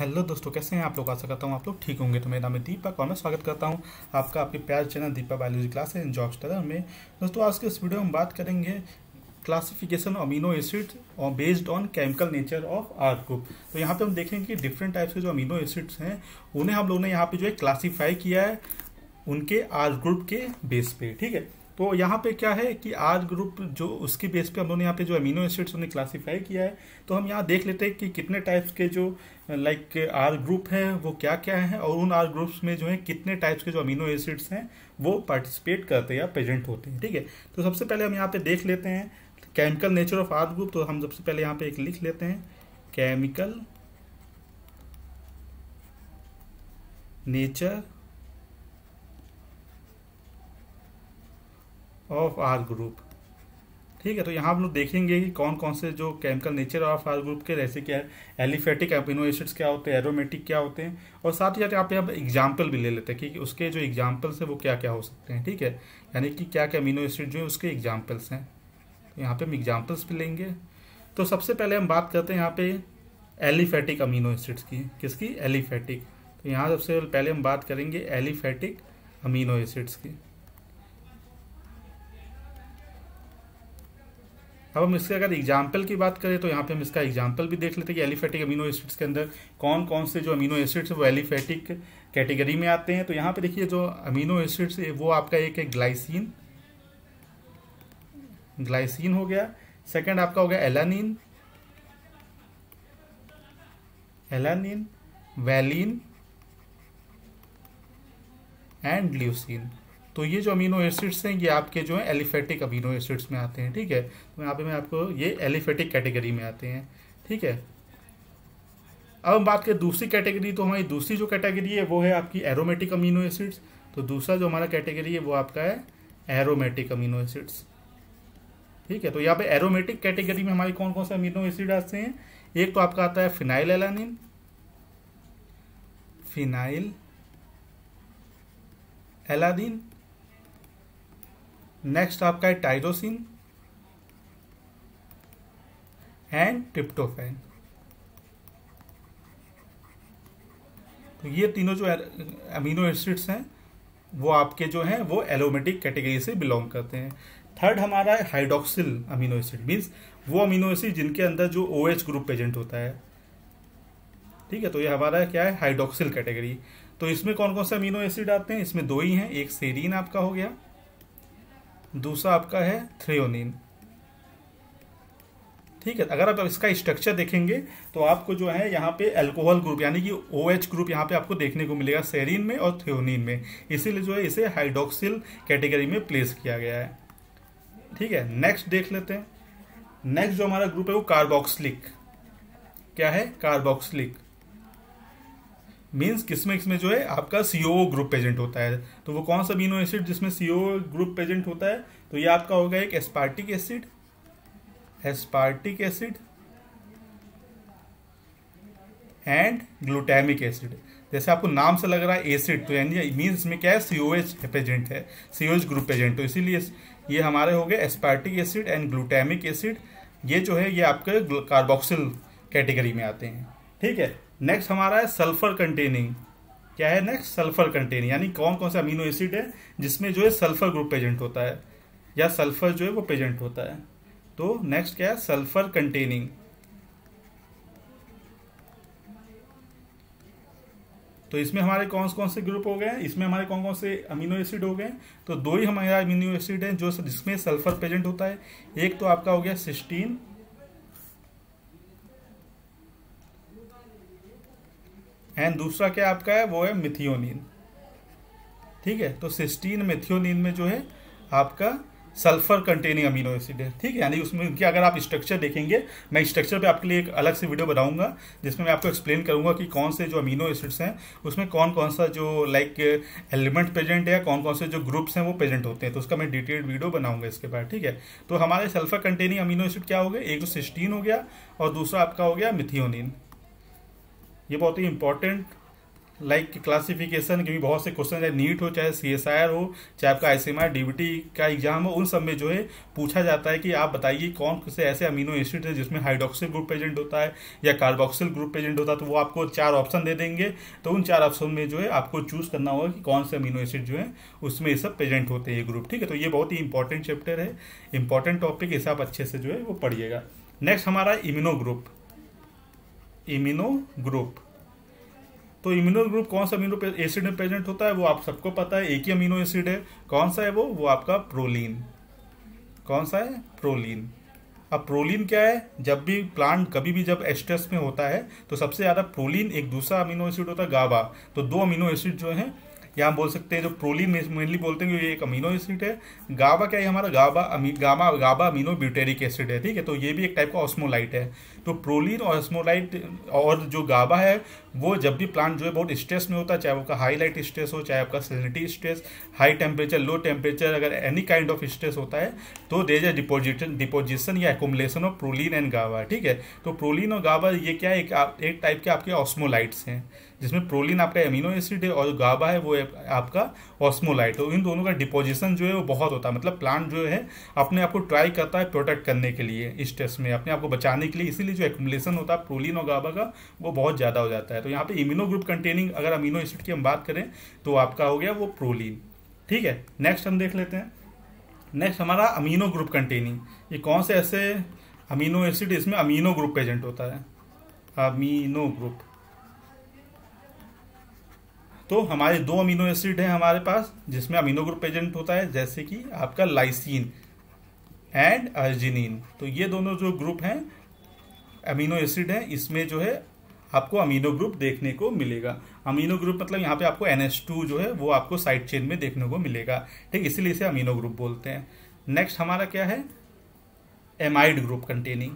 Hello दोस्तों, कैसे हैं आप लोग। आशा करता हूँ आप लोग ठीक होंगे। तो मेरा नाम है दीपक और मैं स्वागत करता हूँ आपका आपके प्यार channel Deepak biology class and job स्टडर में। दोस्तों, आज के इस वीडियो में हम बात करेंगे क्लासिफिकेशन अमीनो एसिड्स और based on chemical nature of R group. तो यहाँ पे हम देखेंगे कि डिफरेंट टाइप्स के जो अमीनो एसिड्स हैं उन्हें हम लोगों ने यहाँ पे जो है क्लासीफाई किया है उनके आर ग्रुप के बेस पे। ठीक है, तो यहाँ पे क्या है कि आर ग्रुप जो उसके बेस पे हम लोगों ने यहाँ पे जो अमीनो एसिड्स उन्हें क्लासीफाई किया है। तो हम यहाँ देख लेते हैं कि कितने टाइप्स के जो लाइक आर ग्रुप है वो क्या क्या है और उन आर ग्रुप्स में जो है कितने टाइप्स के जो अमीनो एसिड्स हैं वो पार्टिसिपेट करते हैं या प्रेजेंट होते हैं। ठीक है, तो सबसे पहले हम यहाँ पे देख लेते हैं chemical nature of R group. तो हम सबसे पहले यहाँ पे एक लिख लेते हैं chemical nature of R group. ठीक है, तो यहाँ हम लोग देखेंगे कि कौन कौन से जो chemical nature of R group के जैसे क्या है, एलिफेटिक अमीनो एसिड्स क्या होते हैं, एरोमेटिक क्या होते हैं, और साथ ही साथ यहाँ पे आप एग्जाम्पल भी ले लेते हैं कि उसके जो एग्जाम्पल्स है वो क्या क्या हो सकते हैं। ठीक है, यानी कि क्या क्या अमीनो एसिड जो है उसके एग्जाम्पल्स हैं। तो यहाँ पे हम एग्जाम्पल्स भी लेंगे। तो सबसे पहले हम बात करते हैं यहाँ पे एलिफेटिक अमीनो एसिड्स की। किसकी? एलिफेटिक। तो यहाँ सबसे पहले हम बात करेंगे एलिफेटिक अमीनो एसिड्स की। अब हम इसके अगर एग्जाम्पल की बात करें तो यहाँ पे हम इसका एग्जाम्पल भी देख लेते हैं कि एलिफेटिक अमीनो एसिड्स के अंदर कौन कौन से जो अमीनो एसिड्स वो एलिफेटिक कैटेगरी में आते हैं। तो यहाँ पे देखिए जो अमीनो एसिड्स वो आपका एक है ग्लाइसिन, ग्लाइसिन हो गया। सेकंड आपका हो गया alanine, alanine, valine and leucine. तो ये जो अमीनो एसिड्स हैं ये आपके जो है एलिफेटिक अमीनो एसिड्स में आते हैं। ठीक है, तो यहाँ पे मैं आपको ये एलिफेटिक कैटेगरी में आते हैं। ठीक है, अब हम बात करें दूसरी कैटेगरी। तो हमारी दूसरी जो कैटेगरी है वो है आपकी एरोमेटिक अमीनो एसिड्स। तो दूसरा जो हमारा कैटेगरी है वो आपका है एरोमेटिक अमीनो एसिड्स। ठीक है, तो यहाँ पे एरोमेटिक कैटेगरी में हमारे कौन कौन से अमीनो एसिड आते हैं। एक तो आपका आता है phenylalanine, phenylalanine. Next आपका है टाइरोसिन एंड ट्रिप्टोफैन। तो ये तीनों जो अमीनो एसिड्स हैं वो आपके जो हैं वो एरोमेटिक कैटेगरी से बिलोंग करते हैं। थर्ड हमारा है हाइड्रोक्सिल अमीनो एसिड, मीन्स वो अमीनो एसिड जिनके अंदर जो OH ग्रुप प्रेजेंट होता है। ठीक है, तो ये हमारा क्या है, हाइड्रोक्सिल कैटेगरी। तो इसमें कौन कौन से अमीनो एसिड आते हैं? इसमें दो ही हैं, एक सेरीन आपका हो गया, दूसरा आपका है थ्रेओनिन। ठीक है, अगर आप इसका स्ट्रक्चर देखेंगे तो आपको जो है यहाँ पे अल्कोहल ग्रुप यानी कि OH ग्रुप यहाँ पे आपको देखने को मिलेगा सेरीन में और थ्रेओनिन में, इसीलिए जो है इसे हाइड्रोक्सिल कैटेगरी में प्लेस किया गया है। ठीक है, नेक्स्ट देख लेते हैं। नेक्स्ट जो हमारा ग्रुप है वो कार्बोक्सिलिक। क्या है? कार्बोक्सिलिक मीन्स किसमें जो है आपका CO ग्रुप प्रेजेंट होता है। तो वो कौन सा अमीनो एसिड जिसमें CO ग्रुप प्रेजेंट होता है? तो ये आपका होगा एक aspartic acid, aspartic acid and glutamic acid. जैसे आपको नाम से लग रहा है एसिड, तो यानी मीन्स इसमें क्या है, COH प्रेजेंट है, COH ग्रुप प्रेजेंट। तो इसीलिए ये हमारे हो गए aspartic acid and glutamic acid. ये जो है ये आपके कार्बोक्सिल कैटेगरी में आते हैं। ठीक है, नेक्स्ट हमारा है सल्फर कंटेनिंग। क्या है नेक्स्ट? सल्फर कंटेनिंग, यानी कौन कौन सा अमीनो एसिड है जिसमें जो है सल्फर ग्रुप प्रेजेंट होता है या सल्फर जो है वो प्रेजेंट होता है। तो नेक्स्ट क्या है? Sulphur containing. तो इसमें हमारे कौन कौन से ग्रुप हो गए हैं? इसमें हमारे कौन कौन से अमीनो एसिड हो गए? तो दो ही हमारे अमीनो एसिड हैं जो जिसमें सल्फर प्रेजेंट होता है। एक तो आपका हो गया सिस्टीन एंड दूसरा क्या आपका है वो है मिथियोनिन। ठीक है, तो सिस्टीन मिथियोनिन में जो है आपका सल्फर कंटेनिंग अमीनो एसिड है। ठीक है, यानी उसमें कि अगर आप स्ट्रक्चर देखेंगे, मैं स्ट्रक्चर पे आपके लिए एक अलग से वीडियो बनाऊंगा जिसमें मैं आपको एक्सप्लेन करूंगा कि कौन से जो अमीनो एसिड्स हैं उसमें कौन कौन सा जो लाइक एलिमेंट प्रेजेंट है, कौन कौन से जो ग्रुप्स हैं वो प्रेजेंट होते हैं। तो उसका मैं डिटेल्ड वीडियो बनाऊंगा इसके बाद। ठीक है, तो हमारे सल्फर कंटेनिंग अमीनो एसिड क्या हो गए? एक तो सिस्टीन हो गया और दूसरा आपका हो गया मिथियोनिन। ये बहुत ही इंपॉर्टेंट लाइक क्लासिफिकेशन के भी बहुत से क्वेश्चन, चाहे नीट हो, चाहे CSIR हो, चाहे आपका ICMR DBT का एग्जाम हो, उन सब में जो है पूछा जाता है कि आप बताइए कौन से ऐसे अमीनो एसिड है जिसमें हाइड्रोक्सिल ग्रुप प्रेजेंट होता है या कार्बोक्सिल ग्रुप प्रेजेंट होता है। तो वो आपको 4 ऑप्शन दे देंगे, तो उन 4 ऑप्शन में जो है आपको चूज करना होगा कि कौन से अमीनो एसिड जो है उसमें ये सब प्रेजेंट होते हैं, ये ग्रुप। ठीक है, तो ये बहुत ही इंपॉर्टेंट चैप्टर है, इंपॉर्टेंट टॉपिक, इसे आप अच्छे से जो है वो पढ़िएगा। नेक्स्ट हमारा इम्यूनो ग्रुप। इम्यूनो ग्रुप, तो इम्यूनो ग्रुप कौन सा अमीनो एसिड में प्रेजेंट होता है वो आप सबको पता है, एक ही अमीनो एसिड है। कौन सा है वो आपका प्रोलीन। कौन सा है? प्रोलीन। अब प्रोलीन क्या है? जब भी प्लांट कभी भी जब स्ट्रेस में होता है तो सबसे ज्यादा प्रोलीन, एक दूसरा अमीनो एसिड होता है गाबा। तो 2 अमीनो एसिड जो है यहाँ बोल सकते हैं, जो प्रोलीन में मेनली बोलते हैं ये एक अमीनो एसिड है। गाबा क्या है? हमारा गाबा अमीनो ब्यूटेरिक एसिड है। ठीक है, तो ये भी एक टाइप का ऑस्मोलाइट है। तो प्रोलीन और ऑस्मोलाइट और जो गाबा है वो जब भी प्लांट जो है बहुत स्ट्रेस में होता है, चाहे आपका हाई लाइट स्ट्रेस हो, चाहे आपका salinity stress, high temperature, low temperature, अगर एनी काइंड ऑफ स्ट्रेस होता है तो देयर इज डिपोजिशन या accumulation of proline and GABA. ठीक है, तो प्रोलीन और गाबा ये क्या है? एक टाइप के आपके ऑस्मोलाइट्स हैं, जिसमें प्रोलीन आपका एमिनो एसिड है और गाबा है वो आपका ऑस्मोलाइट। तो इन दोनों का डिपोजिशन जो है वो बहुत होता है। मतलब प्लांट जो है अपने आप को ट्राई करता है प्रोटेक्ट करने के लिए स्ट्रेस में, अपने आप को बचाने के लिए, इसीलिए जो एक्युमुलेशन होता है प्रोलीन और गाबा का वो बहुत ज़्यादा हो जाता है। तो यहाँ पे इम्यूनो ग्रुप कंटेनिंग अगर अमीनो एसिड की हम बात करें तो आपका हो गया वो प्रोलीन। ठीक है, नेक्स्ट हम देख लेते हैं। नेक्स्ट हमारा अमीनो ग्रुप कंटेनिंग। ये कौन से ऐसे अमीनो एसिड इसमें अमीनो ग्रुप प्रेजेंट होता है? अमीनो ग्रुप, तो हमारे 2 अमीनो एसिड हैं हमारे पास जिसमें अमीनो ग्रुप प्रेजेंट होता है, जैसे कि आपका लाइसिन एंड अर्जिनिन। तो ये दोनों जो ग्रुप हैं अमीनो एसिड हैं, इसमें जो है आपको अमीनो ग्रुप देखने को मिलेगा। अमीनो ग्रुप मतलब यहाँ पे आपको NH2 जो है वो आपको साइड चेन में देखने को मिलेगा। ठीक, इसीलिए इसे अमीनो ग्रुप बोलते हैं। नेक्स्ट हमारा क्या है? Amide group containing.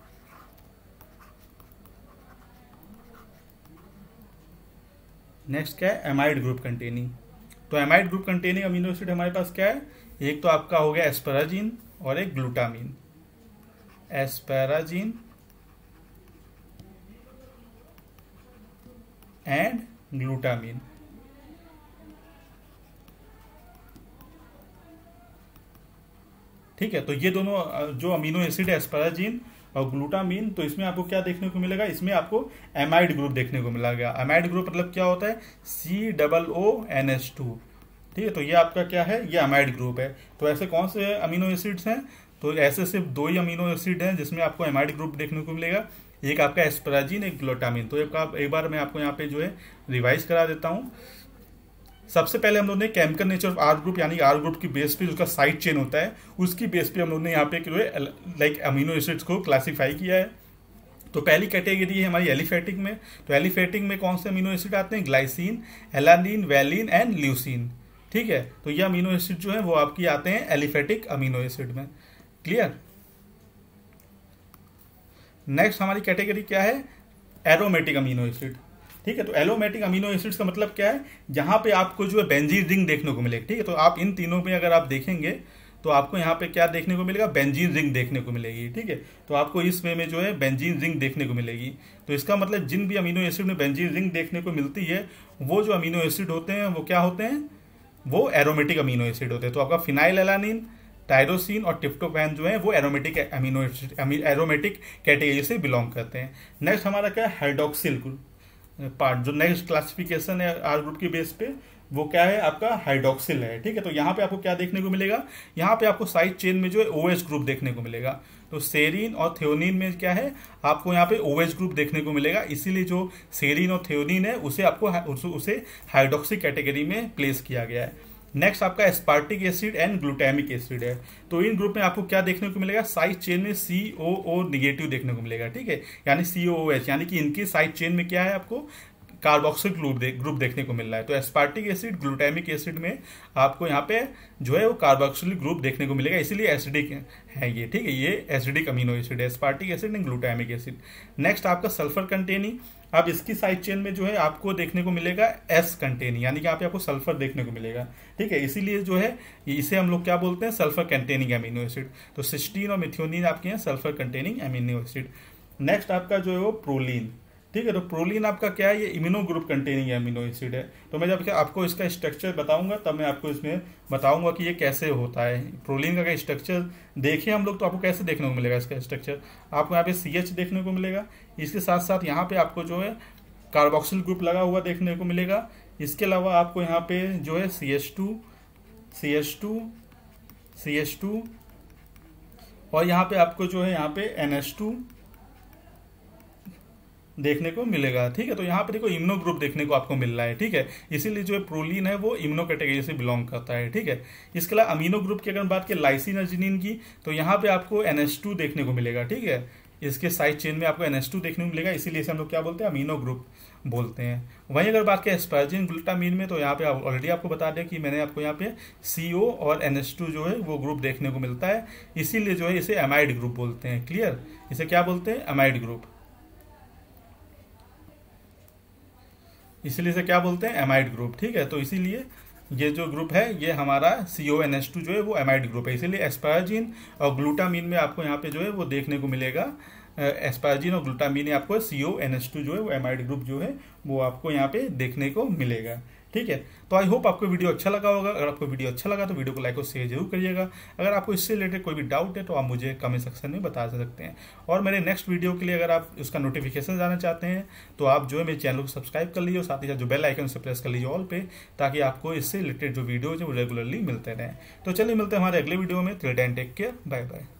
नेक्स्ट क्या है? Amide group containing. तो amide group containing amino acid हमारे पास क्या है? एक तो आपका हो गया एस्पेराजिन और एक ग्लूटामिन। एस्पेराजिन and glutamine. ठीक है, तो ये दोनों जो अमीनो एसिड है एस्पेराजिन और ग्लूटामिन, तो इसमें आपको क्या देखने को मिलेगा? इसमें आपको एमाइड ग्रुप देखने को मिलेगा। एमाइड ग्रुप मतलब क्या होता है? COONH2। ठीक है, तो ये आपका क्या है? ये एमाइड ग्रुप है। तो ऐसे कौन से अमीनो एसिड्स हैं? तो ऐसे सिर्फ 2 ही अमीनो एसिड हैं जिसमें आपको एमाइड ग्रुप देखने को मिलेगा, एक आपका एस्पेराजिन, एक ग्लूटामिन। तो एक बार मैं आपको यहाँ पे जो है रिवाइज करा देता हूँ। सबसे पहले हम लोगों ने chemical nature of R group यानी आर ग्रुप की बेस पे उसका साइड चेन होता है, उसकी बेस पे हम लोगों ने यहाँ पे जो है लाइक अमीनो एसिड्स को क्लासीफाई किया है। तो पहली कैटेगरी है हमारी एलिफेटिक में। तो एलिफेटिक में कौन से अमीनो एसिड आते हैं? Glycine, alanine, valine and leucine. ठीक है, तो ये अमीनो एसिड जो है वो आपकी आते हैं एलिफेटिक अमीनो एसिड में। क्लियर? नेक्स्ट हमारी कैटेगरी क्या है? Aromatic amino acid. ठीक है, तो एरोमेटिक अमीनो एसिड्स का मतलब क्या है? जहां पे आपको जो है बेंजीन रिंग देखने को मिलेगी। ठीक है, तो आप इन तीनों में अगर आप देखेंगे तो आपको यहाँ पे क्या देखने को मिलेगा? बेंजीन रिंग देखने को मिलेगी। ठीक है, तो आपको इस वे में जो है बेंजीन रिंग देखने को मिलेगी। तो इसका मतलब जिन भी अमीनो एसिड में बेंजीन रिंग देखने को मिलती है वो जो अमीनो एसिड होते हैं वो क्या होते हैं? वो एरोमेटिक अमीनो एसिड होते हैं। तो आपका फिनाइल एलानिन, टायरोसिन और ट्रिप्टोफैन जो है वो aromatic amino acid aromatic category से बिलोंग करते हैं। नेक्स्ट हमारा क्या है? Hydroxyl part. जो नेक्स्ट क्लासिफिकेशन है आर ग्रुप की बेस पे वो क्या है? आपका हाइड्रोक्सिल है। ठीक है, तो यहाँ पे आपको क्या देखने को मिलेगा? यहाँ पे आपको साइड चेन में जो है OH ग्रुप देखने को मिलेगा। तो सेरीन और थियोनिन में क्या है? आपको यहाँ पे OH ग्रुप देखने को मिलेगा, इसीलिए जो सेरीन और थियोनिन है उसे आपको उसे हाइड्रोक्सिल कैटेगरी में प्लेस किया गया है। नेक्स्ट आपका aspartic acid and glutamic acid है। तो इन ग्रुप में आपको क्या देखने को मिलेगा? साइड चेन में COO नेगेटिव देखने को मिलेगा। ठीक है, यानी COOH, यानी कि इनकी साइड चेन में क्या है? आपको कार्बोक्सिल ग्रुप देखने को मिल रहा है। तो एस्पार्टिक एसिड, ग्लूटामिक एसिड में आपको यहाँ पे जो है वो कार्बोक्सिल ग्रुप देखने को मिलेगा, इसीलिए एसिडिक है ये। ठीक है, ये एसिडिक अमीनो एसिड है, aspartic acid and glutamic acid. Next आपका सल्फर कंटेनिंग। अब इसकी साइड चेन में जो है आपको देखने को मिलेगा S कंटेनिंग, यानी कि यहाँ पे आपको सल्फर देखने को मिलेगा। ठीक है, इसीलिए जो है इसे हम लोग क्या बोलते हैं? Sulphur containing amino acid. तो सिस्टीन और मिथ्योनिन आपके हैं sulphur containing amino acid. Next आपका जो है वो प्रोलीन। ठीक है। तो प्रोलीन आपका क्या है, ये imino group containing amino acid है। तो मैं जब आपको इसका स्ट्रक्चर बताऊंगा तब मैं आपको इसमें बताऊंगा कि ये कैसे होता है। प्रोलीन का स्ट्रक्चर देखें हम लोग तो आपको कैसे देखने को मिलेगा इसका स्ट्रक्चर, आपको यहाँ पे CH देखने को मिलेगा, इसके साथ साथ यहाँ पे आपको जो है कार्बोक्सिल ग्रुप लगा हुआ देखने को मिलेगा। इसके अलावा आपको यहाँ पे जो है CH2 और यहाँ पे आपको जो है यहाँ पे NH2 देखने को मिलेगा। ठीक है, तो यहाँ पे देखो इम्यूनो ग्रुप देखने को आपको मिल रहा है। ठीक है, इसीलिए जो है प्रोलीन है वो इम्यूनो कैटेगरी से बिलोंग करता है। ठीक है, इसके अलावा अमीनो ग्रुप की अगर बात करें लाइसिन अर्जिनिन की, तो यहाँ पे आपको NH2 देखने को मिलेगा। ठीक है, इसके साइड चेन में आपको NH2 देखने को मिलेगा, इसीलिए इसे हम लोग क्या बोलते हैं, अमीनो ग्रुप बोलते हैं। वहीं अगर बात करें एस्पार्जिन ग्लूटामीन में, तो यहाँ पे ऑलरेडी आपको बता दें कि मैंने आपको यहाँ पे CO और NH2 जो है वो ग्रुप देखने को मिलता है, इसीलिए जो है इसे एमाइड ग्रुप बोलते हैं। क्लियर, इसे क्या बोलते हैं, एमाइड ग्रुप, इसीलिए इसे क्या बोलते हैं, एमाइड ग्रुप। ठीक है, तो इसीलिए ये जो ग्रुप है ये हमारा CONH2 जो है वो एमाइड ग्रुप है। इसीलिए एस्पार्जिन और ग्लूटामीन में आपको यहाँ पे जो है वो देखने को मिलेगा, एस्पार्जिन और ग्लूटामीन में आपको CONH2 जो है वो एमाइड ग्रुप जो है वो आपको यहाँ पे देखने को मिलेगा। ठीक है, तो आई होप आपको वीडियो अच्छा लगा होगा। अगर आपको वीडियो अच्छा लगा तो वीडियो को लाइक और शेयर जरूर करिएगा। अगर आपको इससे रिलेटेड कोई भी डाउट है तो आप मुझे कमेंट सेक्शन में बता सकते हैं। और मेरे नेक्स्ट वीडियो के लिए अगर आप उसका नोटिफिकेशन जाना चाहते हैं तो आप जो है मेरे चैनल को सब्सक्राइब कर लीजिए और साथ ही साथ जो बेल आइकन से प्रेस कर लीजिए ऑल पे, ताकि आपको इससे रिलेटेड जो वीडियो है वो रेगुलरली मिलते रहें। तो चलिए मिलते हैं हमारे अगले वीडियो में। Till then take care, bye bye.